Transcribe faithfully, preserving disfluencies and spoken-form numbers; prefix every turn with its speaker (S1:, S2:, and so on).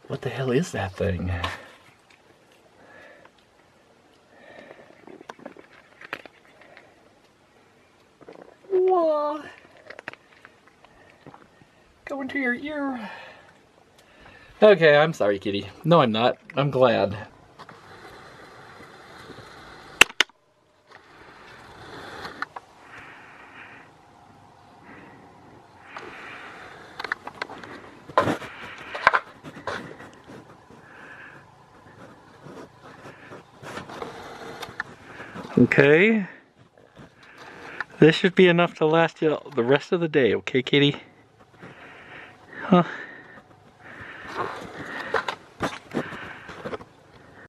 S1: What the hell is that thing? Whoa! Go into your ear. Okay, I'm sorry, kitty. No, I'm not. I'm glad. Okay. This should be enough to last you the rest of the day, okay, kitty? Huh?